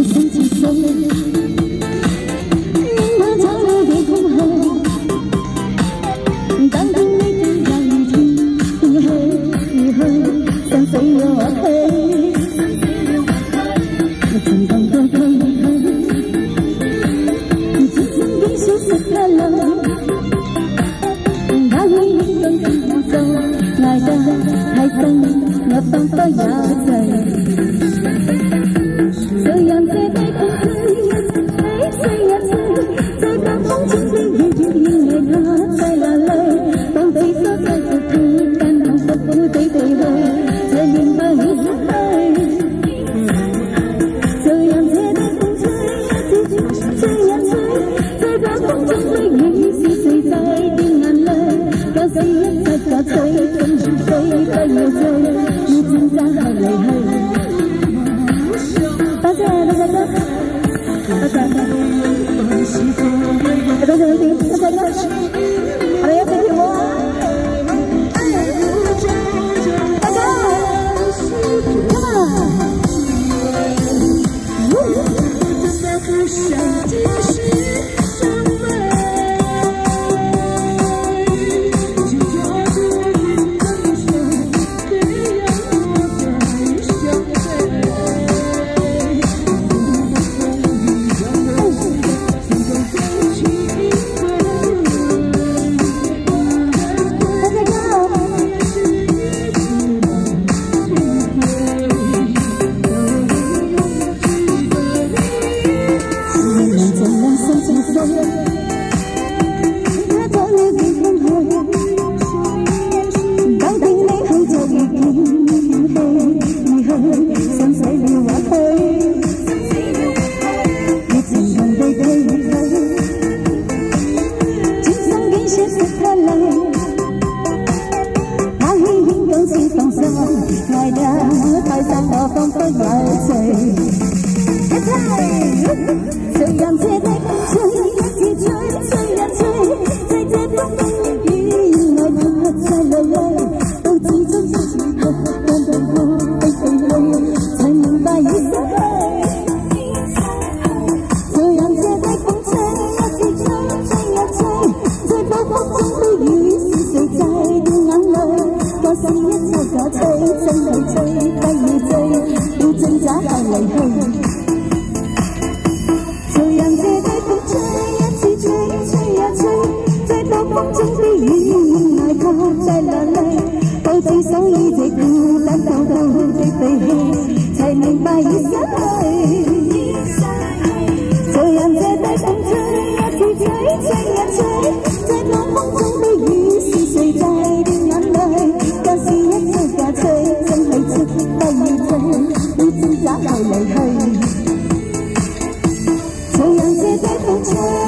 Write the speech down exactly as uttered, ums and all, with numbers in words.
生几岁？我找了别空后，当当你的眼睛，以后以后相随我去，我曾当过退后，只想跟消失开来，那一年更更走，爱得太深，我放不下嘴。 这样借对风吹，吹呀吹，在大风中飞越越，因为他在哪里？当对手在这哭，但当不不对对后，这明白你是爱。这样借对风吹呀吹，吹呀吹，在大风中飞越，是谁在滴眼泪？有時一切假吹，總是飛不要追，要掙扎係離去。 多謝多謝多謝多謝，多謝多謝多謝，我哋一齊跳舞啊！大家虽然这的风吹，一直吹，吹呀吹，在这风风雨雨，因为他在流泪，到至真是后，感动我被对泪，才明白已失去。虽然这的风吹，一直吹，吹呀吹，在暴風中飛雨，是誰在掉眼淚？假使一切假吹，真係吹，不要追，要掙扎係離去。 風中飛雨，愛他在哪裏？到至所以這孤單偷偷的飛去，才明白已失去。這樣這低風吹，一直吹，吹呀吹，在那風中飛雨，是誰在掉眼淚？假使一切假吹，真係出不要追，要掙扎後離去。這樣這低風吹。